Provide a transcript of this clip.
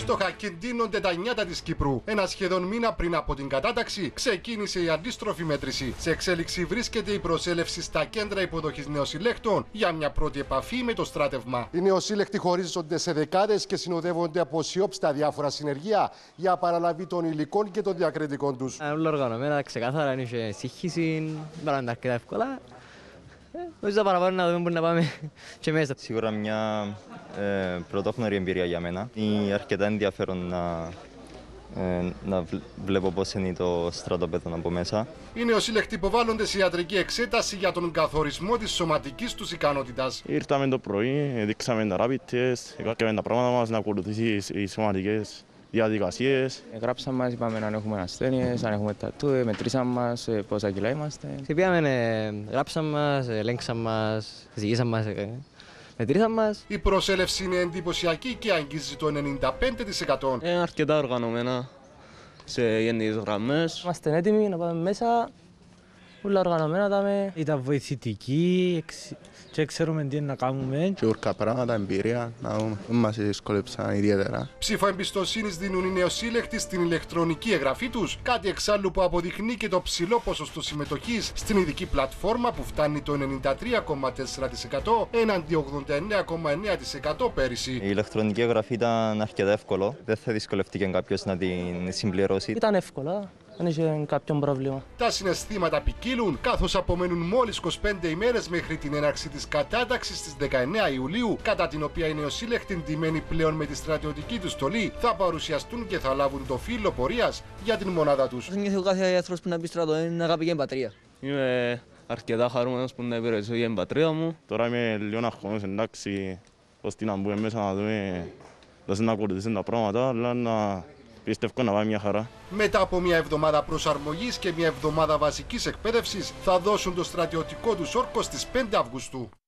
Στο Χαλκιντίνο, τα νιάτα της Κύπρου, ένα σχεδόν μήνα πριν από την κατάταξη, ξεκίνησε η αντίστροφη μέτρηση. Σε εξέλιξη βρίσκεται η προσέλευση στα κέντρα υποδοχής νεοσυλλέκτων για μια πρώτη επαφή με το στράτευμα. Οι νεοσύλλεκτοι χωρίζονται σε δεκάδες και συνοδεύονται από σιώπστα διάφορα συνεργεία για παραλαβή των υλικών και των διακριτικών τους. Όλα οργανωμένα, ξεκάθαρα, είναι και σύγχυση, πέραν αρκετά εύκολα. Νομίζω παραπάνω να δούμε πού να πάμε και μέσα. Σίγουρα μια πρωτόχνωρη εμπειρία για μένα. Είναι αρκετά ενδιαφέρον να βλέπω πώς είναι το στρατόπεδο από μέσα. Οι νεοσύλλεκτοι υποβάλλονται σε ιατρική εξέταση για τον καθορισμό της σωματικής τους ικανότητας. Ήρθαμε το πρωί, δείξαμε τα rapid test, έκαναμε τα πράγματα μας να ακολουθήσει οι σωματικές διαδικασίες. Γράψαμε μας, είπαμε αν έχουμε ασθένειες, αν έχουμε τατού, μετρήσαμε μας πόσα κιλά είμαστε. Πήγαμε, γράψαμε μας, ελέγξαμε μας, ζυγίσαμε μας, μετρήσαμε μας. Η προσέλευση είναι εντυπωσιακή και αγγίζει το 95%. Είναι αρκετά οργανωμένα σε γενικές γραμμές. Είμαστε έτοιμοι να πάμε μέσα, όλα οργανωμένα. Ήταν βοηθητική και ξέρουμε τι να κάνουμε. Και ορκά πράγματα, εμπειρία, να μας δυσκολέψαν ιδιαίτερα. Ψήφο εμπιστοσύνης δίνουν οι νεοσύλλεκτοι στην ηλεκτρονική εγγραφή τους, κάτι εξάλλου που αποδεικνύει και το ψηλό ποσοστό συμμετοχής στην ειδική πλατφόρμα που φτάνει το 93,4% έναντι 89,9% πέρυσι. Η ηλεκτρονική εγγραφή ήταν αρκετά εύκολο. Δεν θα δυσκολευτεί κάποιος να την συμπληρώσει. Ήταν εύκολα. Δεν είχε κάποιο πρόβλημα. Τα συναισθήματα ποικίλουν, καθώς απομένουν μόλις 25 ημέρες μέχρι την έναρξη της κατάταξης στις 19 Ιουλίου, κατά την οποία οι νεοσύλλεκτοι ντυμένοι πλέον με τη στρατιωτική τους στολή θα παρουσιαστούν και θα λάβουν το φύλλο πορείας για την μονάδα τους. Νιώθω κάθε άνθρωπος που να μπει στρατό, είναι αγάπη για την πατρία. Είμαι αρκετά χαρούμενος που να υπηρετήσω για την πατρίδα μου. Τώρα είμαι λίγο αγχώνος, εντάξει, ώστε να μπούμε μέσα να δούμε, να ακολουθήσουμε τα πράγματα, αλλά να πιστεύω να πάει μια χαρά. Μετά από μια εβδομάδα προσαρμογής και μια εβδομάδα βασικής εκπαίδευσης θα δώσουν το στρατιωτικό τους όρκο στις 5 Αυγούστου.